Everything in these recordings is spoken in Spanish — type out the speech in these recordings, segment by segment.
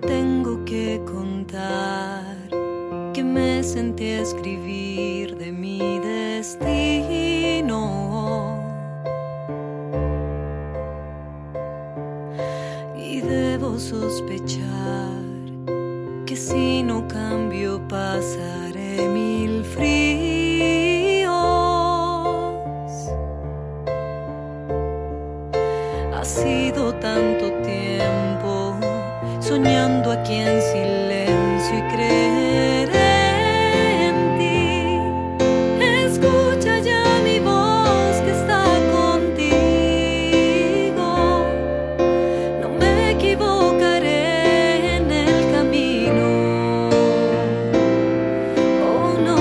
tengo que contar que me sentí a escribir de mi destino. Y debo sospechar que si no cambio pasaré 1000 fríos. Ha sido tanto tiempo soñando aquí en silencio y creeré en ti. Escucha ya mi voz que está contigo. No me equivocaré en el camino. Oh no.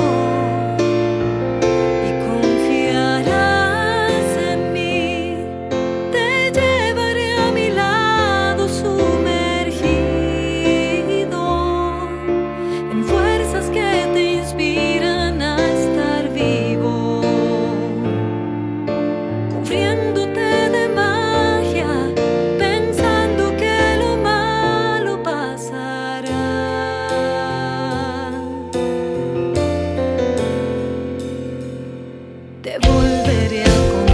Y confiarás en mí. Te llevaré a mi lado sumergido en fuerzas que te inspiran a estar vivo, cubriéndote de magia, pensando que lo malo pasará. Te volveré a